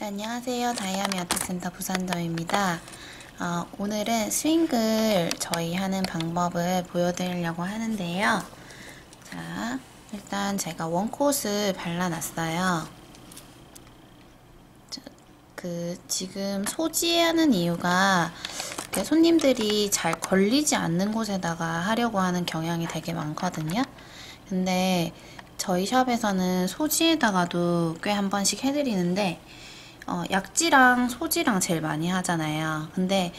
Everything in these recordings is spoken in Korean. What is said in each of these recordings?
안녕하세요. 다이아미 아트센터 부산점입니다. 오늘은 스윙글 저희 하는 방법을 보여드리려고 하는데요. 자, 일단 제가 원콧을 발라놨어요. 지금 소지하는 이유가 손님들이 잘 걸리지 않는 곳에다가 하려고 하는 경향이 되게 많거든요. 근데 저희 샵에서는 소지에다가도 꽤 한 번씩 해드리는데 약지랑 소지랑 제일 많이 하잖아요. 근데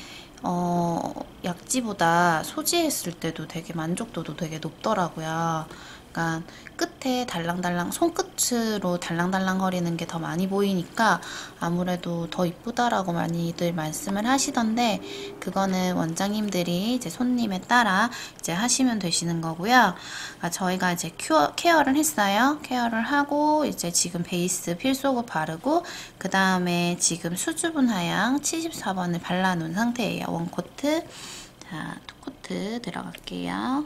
약지보다 소지했을 때도 되게 만족도도 되게 높더라고요. 그러니까 끝에 달랑달랑 손끝으로 달랑달랑 거리는 게 더 많이 보이니까 아무래도 더 이쁘다라고 많이들 말씀을 하시던데, 그거는 원장님들이 이제 손님에 따라 이제 하시면 되시는 거고요. 저희가 이제 케어를 했어요. 케어를 하고 이제 지금 베이스 필소고 바르고 그 다음에 지금 수줍은 하양 74번을 발라놓은 상태예요. 원코트. 자, 투코트 들어갈게요.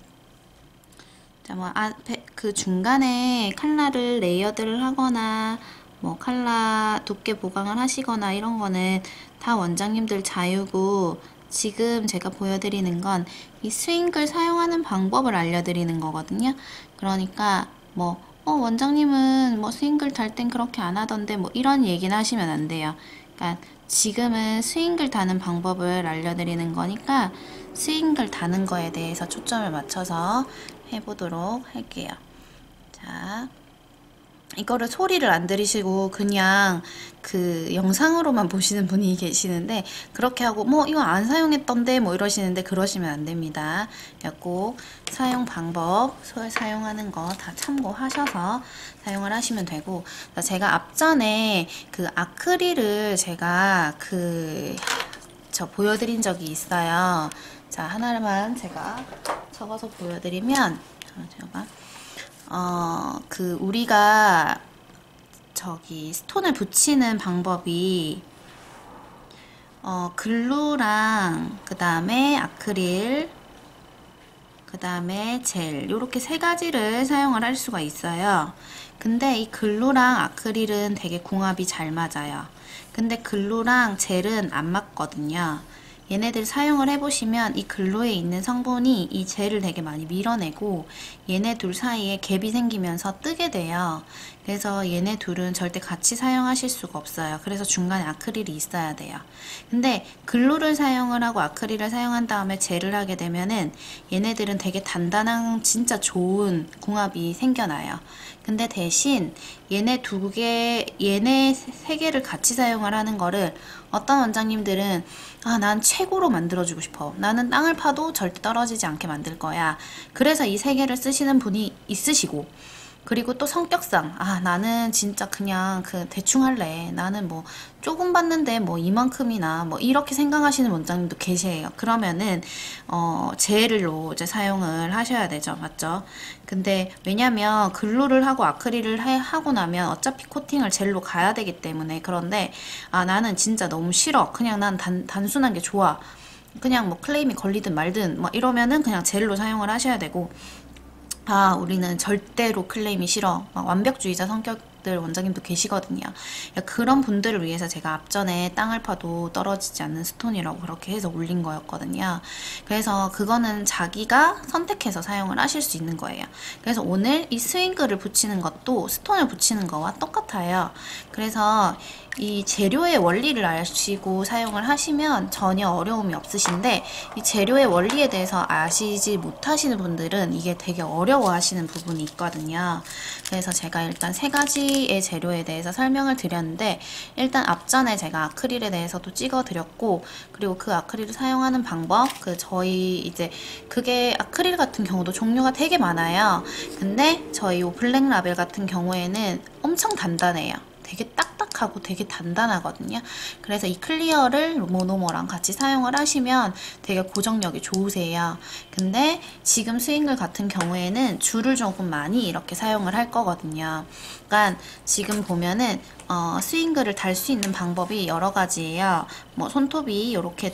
자, 그 중간에 컬러를 레이어드를 하거나 컬러 두께 보강을 하시거나 이런 거는 다 원장님들 자유고, 지금 제가 보여드리는 건 이 스윙글 사용하는 방법을 알려드리는 거거든요. 그러니까 원장님은 스윙글 달 땐 그렇게 안 하던데 이런 얘기는 하시면 안 돼요. 그러니까 지금은 스윙글 다는 방법을 알려드리는 거니까 스윙글 다는 거에 대해서 초점을 맞춰서 해보도록 할게요. 자, 이거를 소리를 안 들으시고 그냥 그 영상으로만 보시는 분이 계시는데, 그렇게 하고 이거 안 사용했던데 이러시는데 그러시면 안 됩니다. 꼭 사용 방법, 사용하는 거 다 참고하셔서 사용을 하시면 되고, 제가 앞전에 그 아크릴을 제가 보여드린 적이 있어요. 자, 하나만 제가 적어서 보여드리면, 우리가 스톤을 붙이는 방법이 글루랑 그 다음에 아크릴, 그 다음에 젤, 요렇게 세 가지를 사용을 할 수가 있어요. 근데 이 글루랑 아크릴은 되게 궁합이 잘 맞아요. 근데 글루랑 젤은 안 맞거든요. 얘네들 사용을 해보시면 이 글루에 있는 성분이 이 젤을 되게 많이 밀어내고 얘네 둘 사이에 갭이 생기면서 뜨게 돼요. 그래서 얘네 둘은 절대 같이 사용하실 수가 없어요. 그래서 중간에 아크릴이 있어야 돼요. 근데 글루를 사용을 하고 아크릴을 사용한 다음에 젤을 하게 되면은 얘네들은 되게 단단한 진짜 좋은 궁합이 생겨나요. 근데 대신 얘네 세 개를 같이 사용을 하는 거를 어떤 원장님들은 난 최고로 만들어주고 싶어. 나는 땅을 파도 절대 떨어지지 않게 만들 거야. 그래서 이 세 개를 쓰시는 분이 있으시고, 그리고 또 성격상 나는 진짜 그냥 대충 할래. 나는 조금 받는데 이만큼이나 이렇게 생각하시는 원장님도 계세요. 그러면은 젤로 이제 사용을 하셔야 되죠. 맞죠? 근데 왜냐면 글루를 하고 아크릴을 하고 나면 어차피 코팅을 젤로 가야 되기 때문에. 그런데 나는 진짜 너무 싫어. 그냥 난 단순한 게 좋아. 그냥 클레임이 걸리든 말든 이러면은 그냥 젤로 사용을 하셔야 되고, 우리는 절대로 클레임이 싫어. 완벽주의자 성격들 원장님도 계시거든요. 그런 분들을 위해서 제가 앞전에 땅을 파도 떨어지지 않는 스톤이라고 그렇게 해서 올린 거였거든요. 그래서 그거는 자기가 선택해서 사용을 하실 수 있는 거예요. 그래서 오늘 이 스윙글을 붙이는 것도 스톤을 붙이는 거와 똑같아요. 그래서 이 재료의 원리를 아시고 사용을 하시면 전혀 어려움이 없으신데, 이 재료의 원리에 대해서 아시지 못하시는 분들은 이게 되게 어려워하시는 부분이 있거든요. 그래서 제가 일단 세 가지의 재료에 대해서 설명을 드렸는데, 일단 앞전에 제가 아크릴에 대해서도 찍어 드렸고, 그리고 그 아크릴을 사용하는 방법, 저희 이제 그게 아크릴 같은 경우도 종류가 되게 많아요. 근데 저희 블랙 라벨 같은 경우에는 엄청 단단해요. 되게 딱딱하고 되게 단단하거든요. 그래서 이 클리어를 모노머랑 같이 사용을 하시면 되게 고정력이 좋으세요. 근데 지금 스윙글 같은 경우에는 줄을 조금 많이 이렇게 사용을 할 거거든요. 그러니까 지금 보면은 스윙글을 달 수 있는 방법이 여러 가지예요. 손톱이 이렇게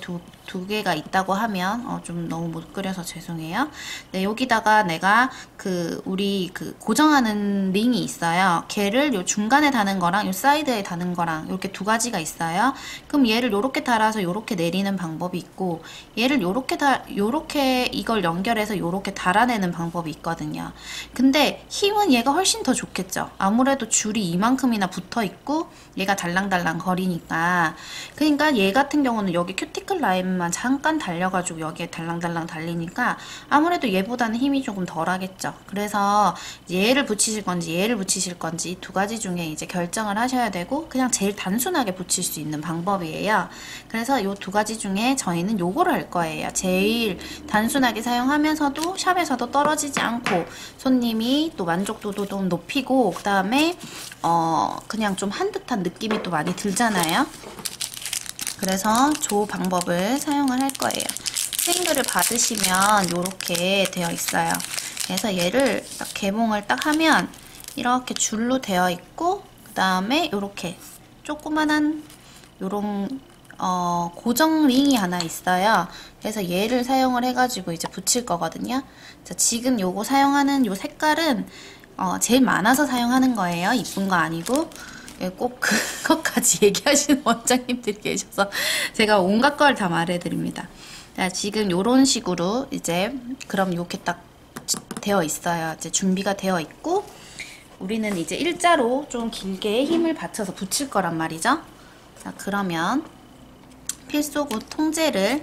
두 개가 있다고 하면 좀 너무 못 그려서 죄송해요. 네, 여기다가 내가 우리 고정하는 링이 있어요. 걔를 요 중간에 다는 거랑 요 사이드에 다는 거랑 이렇게 두 가지가 있어요. 그럼 얘를 요렇게 달아서 요렇게 내리는 방법이 있고, 얘를 요렇게 이걸 연결해서 요렇게 달아내는 방법이 있거든요. 근데 힘은 얘가 훨씬 더 좋겠죠. 아무래도 줄이 이만큼이나 붙어 있고 얘가 달랑달랑 거리니까. 그러니까 얘 같은 경우는 여기 큐티클 라인만 잠깐 달려가지고 여기에 달랑달랑 달리니까 아무래도 얘보다는 힘이 조금 덜 하겠죠. 그래서 얘를 붙이실 건지 얘를 붙이실 건지 두 가지 중에 이제 결정을 하셔야 되고, 그냥 제일 단순하게 붙일 수 있는 방법이에요. 그래서 요 두 가지 중에 저희는 요거를 할 거예요. 제일 단순하게 사용하면서도 샵에서도 떨어지지 않고 손님이 또 만족도도 좀 높이고, 그 다음에 그냥 좀 한 듯한 느낌이 또 많이 들잖아요. 그래서 조 방법을 사용을 할 거예요. 스윙글을 받으시면 이렇게 되어 있어요. 그래서 얘를 딱 개봉을 딱 하면 이렇게 줄로 되어 있고, 그 다음에 이렇게 조그만한 요런 고정 링이 하나 있어요. 그래서 얘를 사용을 해가지고 이제 붙일 거거든요. 자, 지금 요거 사용하는 요 색깔은 제일 많아서 사용하는 거예요. 이쁜 거 아니고. 꼭 그것까지 얘기하시는 원장님들이 계셔서 제가 온갖 걸 다 말해드립니다. 자, 지금 요런 식으로 이제 그럼 이렇게 딱 되어 있어요. 이제 준비가 되어 있고, 우리는 이제 일자로 좀 길게 힘을 받쳐서 붙일 거란 말이죠. 자, 그러면 필소굿 통제를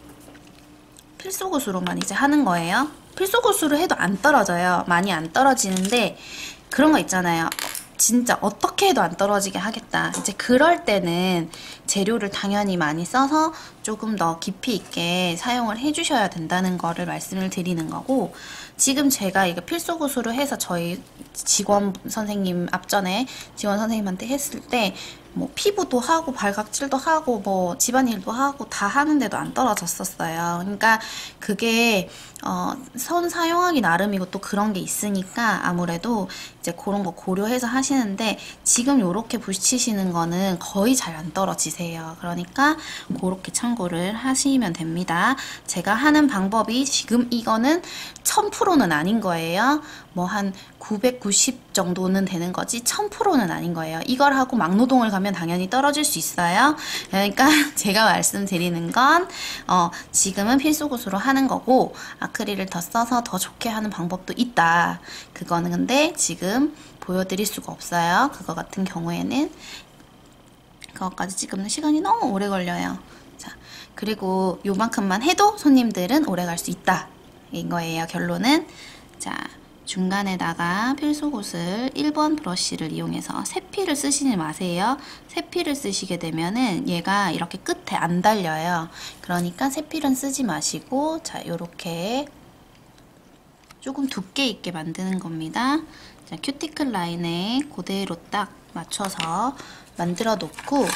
필소굿으로만 이제 하는 거예요. 필소굿으로 해도 안 떨어져요. 많이 안 떨어지는데 그런 거 있잖아요. 진짜 어떻게 해도 안 떨어지게 하겠다. 이제 그럴 때는 재료를 당연히 많이 써서 조금 더 깊이 있게 사용을 해주셔야 된다는 거를 말씀을 드리는 거고, 지금 제가 이거 필소굿으로 해서 저희 직원 선생님 앞전에 직원 선생님한테 했을 때 뭐 피부도 하고 발각질도 하고 뭐 집안일도 하고 다 하는데도 안 떨어졌었어요. 그러니까 그게 선 사용하기 나름이고 또 그런 게 있으니까 아무래도 이제 그런 거 고려해서 하시는데, 지금 요렇게 붙이시는 거는 거의 잘 안 떨어지세요. 그러니까 그렇게 참고를 하시면 됩니다. 제가 하는 방법이 지금 이거는 1000%는 아닌 거예요. 뭐 한 990 정도는 되는 거지 1000%는 아닌 거예요. 이걸 하고 막노동을 가면 당연히 떨어질 수 있어요. 그러니까 제가 말씀드리는 건 지금은 필수굿으로 하는 거고, 아크릴을 더 써서 더 좋게 하는 방법도 있다. 그거는 근데 지금 보여드릴 수가 없어요. 그거 같은 경우에는 그것까지 찍으면 시간이 너무 오래 걸려요. 자, 그리고 요만큼만 해도 손님들은 오래 갈 수 있다. 인 거예요. 결론은. 자, 중간에다가 필소굿을 1번 브러쉬를 이용해서 세피를 쓰시지 마세요. 세피를 쓰시게 되면은 얘가 이렇게 끝에 안 달려요. 그러니까 세필은 쓰지 마시고, 자, 요렇게 조금 두께 있게 만드는 겁니다. 자, 큐티클 라인에 그대로 딱 맞춰서 만들어 놓고,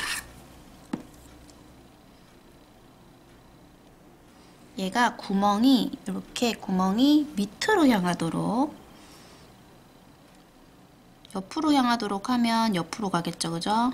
얘가 구멍이 이렇게 구멍이 밑으로 향하도록, 옆으로 향하도록 하면 옆으로 가겠죠, 그죠?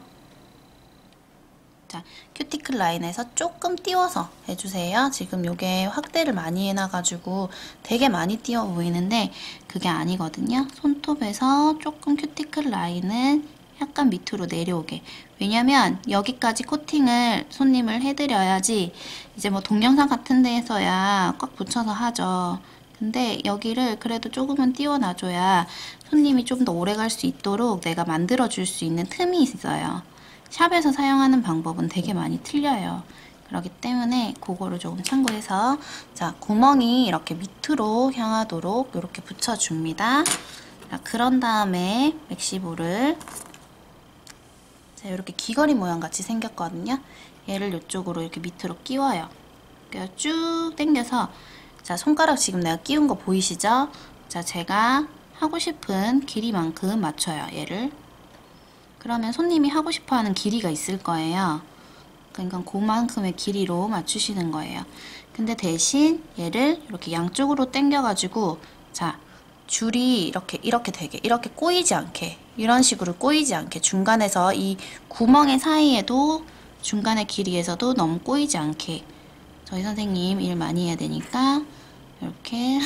자, 큐티클 라인에서 조금 띄워서 해주세요. 지금 요게 확대를 많이 해놔가지고 되게 많이 띄워 보이는데 그게 아니거든요. 손톱에서 조금 큐티클 라인은 약간 밑으로 내려오게. 왜냐면 여기까지 코팅을 손님을 해드려야지 이제 뭐 동영상 같은 데에서야 꽉 붙여서 하죠. 근데 여기를 그래도 조금은 띄워놔줘야 손님이 좀 더 오래 갈 수 있도록 내가 만들어줄 수 있는 틈이 있어요. 샵에서 사용하는 방법은 되게 많이 틀려요. 그렇기 때문에 그거를 조금 참고해서, 자, 구멍이 이렇게 밑으로 향하도록 이렇게 붙여줍니다. 자, 그런 다음에 맥시볼을, 자, 이렇게 귀걸이 모양 같이 생겼거든요. 얘를 이쪽으로 이렇게 밑으로 끼워요. 쭉 당겨서, 자, 손가락 지금 내가 끼운 거 보이시죠? 자, 제가 하고 싶은 길이만큼 맞춰요, 얘를. 그러면 손님이 하고 싶어하는 길이가 있을 거예요. 그러니까 그만큼의 길이로 맞추시는 거예요. 근데 대신 얘를 이렇게 양쪽으로 당겨가지고, 자, 줄이 이렇게 되게, 이렇게 꼬이지 않게, 이런 식으로 꼬이지 않게, 중간에서 이 구멍의 사이에도, 중간의 길이에서도 너무 꼬이지 않게 저희 선생님 일 많이 해야 되니까 이렇게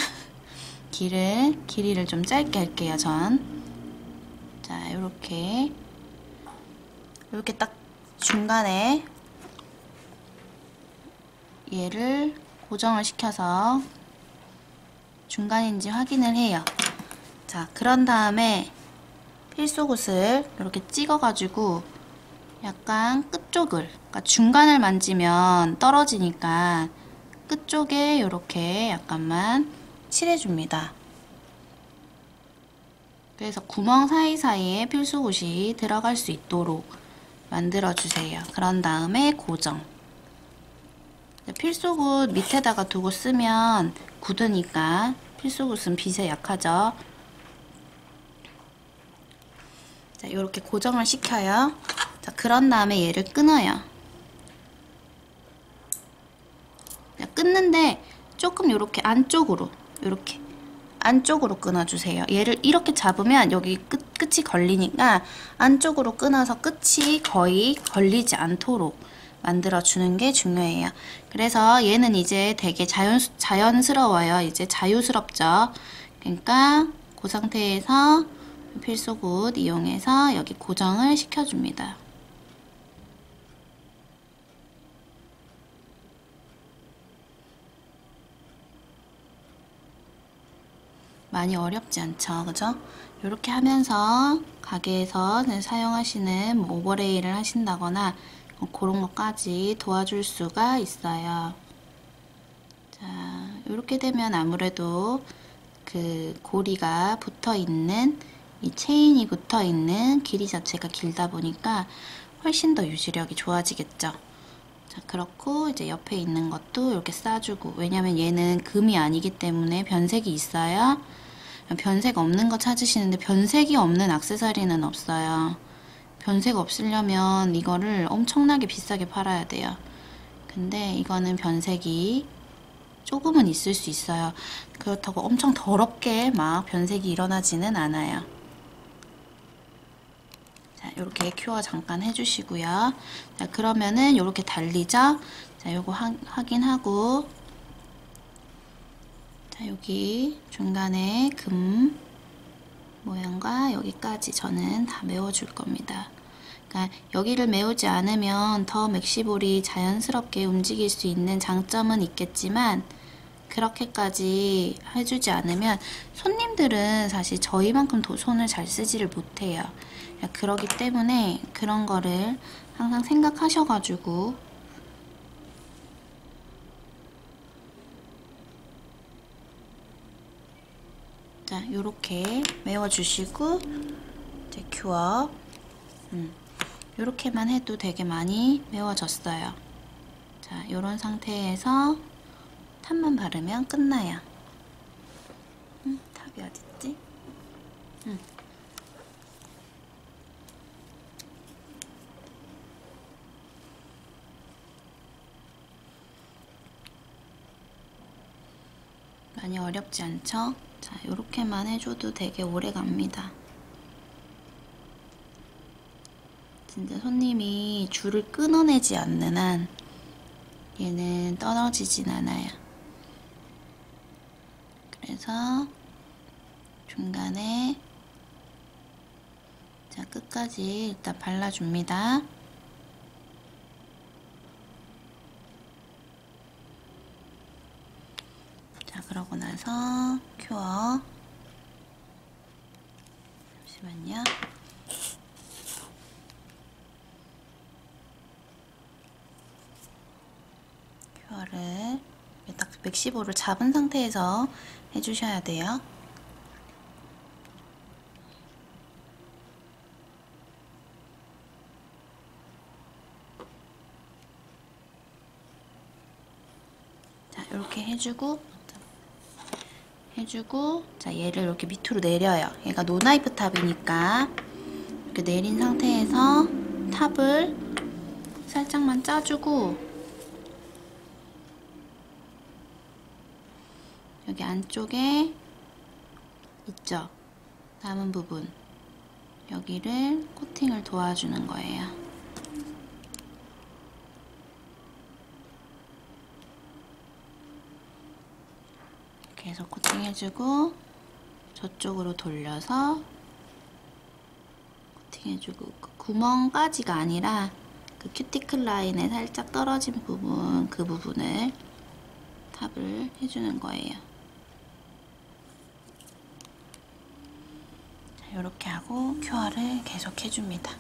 길이를 좀 짧게 할게요. 자, 이렇게 딱 중간에 얘를 고정을 시켜서 중간인지 확인을 해요. 자, 그런 다음에 필수굿을 이렇게 찍어가지고 약간 끝쪽을, 그러니까 중간을 만지면 떨어지니까 끝쪽에 이렇게 약간만 칠해줍니다. 그래서 구멍 사이사이에 필수굿이 들어갈 수 있도록 만들어주세요. 그런 다음에 고정. 필수굿 밑에다가 두고 쓰면 굳으니까 필수굿은 빛에 약하죠. 자, 이렇게 고정을 시켜요. 자, 그런 다음에 얘를 끊어요. 자, 끊는데 조금 이렇게 안쪽으로 끊어주세요. 얘를 이렇게 잡으면 여기 끝이 걸리니까 안쪽으로 끊어서 끝이 거의 걸리지 않도록 만들어주는 게 중요해요. 그래서 얘는 이제 되게 자연스러워요. 이제 자유스럽죠. 그러니까 그 상태에서 필수굿 이용해서 여기 고정을 시켜줍니다. 많이 어렵지 않죠, 그죠? 이렇게 하면서 가게에서 사용하시는 오버레이를 하신다거나 그런 것까지 도와줄 수가 있어요. 자, 이렇게 되면 아무래도 그 고리가 붙어 있는, 이 체인이 붙어 있는 길이 자체가 길다 보니까 훨씬 더 유지력이 좋아지겠죠. 자, 그렇고 이제 옆에 있는 것도 이렇게 싸주고, 왜냐면 얘는 금이 아니기 때문에 변색이 있어요. 변색 없는 거 찾으시는데 변색이 없는 액세서리는 없어요. 변색 없으려면 이거를 엄청나게 비싸게 팔아야 돼요. 근데 이거는 변색이 조금은 있을 수 있어요. 그렇다고 엄청 더럽게 막 변색이 일어나지는 않아요. 자, 이렇게 큐어 잠깐 해주시고요. 자, 그러면은 이렇게 달리죠? 자, 요거 확인하고, 자, 여기 중간에 금 모양과 여기까지 저는 다 메워줄 겁니다. 그러니까 여기를 메우지 않으면 더 맥시볼이 자연스럽게 움직일 수 있는 장점은 있겠지만, 그렇게까지 해주지 않으면 손님들은 사실 저희만큼 손을 잘 쓰지를 못해요. 그러기 때문에 그런 거를 항상 생각하셔가지고 자, 요렇게 메워주시고 이제 큐어 요렇게만 해도 되게 많이 메워졌어요. 자, 요런 상태에서 탑만 바르면 끝나요. 탑이 어딨지? 많이 어렵지 않죠? 자, 요렇게만 해줘도 되게 오래 갑니다. 진짜 손님이 줄을 끊어내지 않는 한 얘는 떨어지진 않아요. 그래서 중간에 자, 끝까지 일단 발라줍니다. 자, 그러고 나서 큐어 잠시만요. 큐어를 딱 맥시볼을 잡은 상태에서 해주셔야 돼요. 자, 이렇게 해주고 자, 얘를 이렇게 밑으로 내려요. 얘가 노나이프 탑이니까 이렇게 내린 상태에서 탑을 살짝만 짜주고 여기 안쪽에 있죠? 남은 부분 여기를 코팅을 도와주는 거예요. 이렇게 해서 코팅해주고 저쪽으로 돌려서 코팅해주고 그 구멍까지가 아니라 그 큐티클 라인에 살짝 떨어진 부분, 그 부분을 탑을 해주는 거예요. 자, 이렇게 하고 큐어를 계속 해줍니다.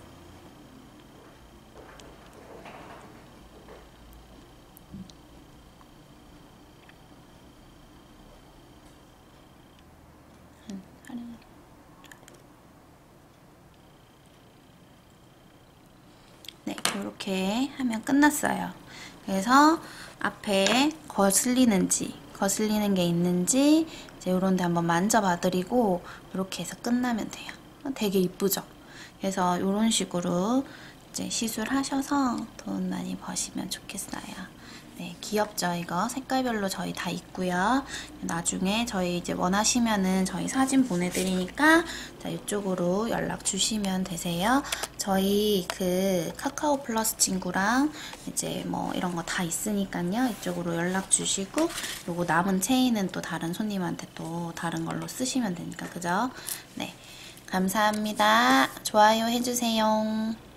네, 이렇게 하면 끝났어요. 그래서 앞에 거슬리는 게 있는지 이제 이런 데 한번 만져봐드리고 이렇게 해서 끝나면 돼요. 되게 이쁘죠? 그래서 이런 식으로 이제 시술하셔서 돈 많이 버시면 좋겠어요. 네, 귀엽죠? 이거 색깔별로 저희 다 있고요. 나중에 저희 이제 원하시면은 저희 사진 보내드리니까 자, 이쪽으로 연락 주시면 되세요. 저희 그 카카오 플러스 친구랑 이제 뭐 이런 거 다 있으니까요. 이쪽으로 연락 주시고 요거 남은 체인은 또 다른 손님한테 또 다른 걸로 쓰시면 되니까 그죠? 네, 감사합니다. 좋아요 해주세요.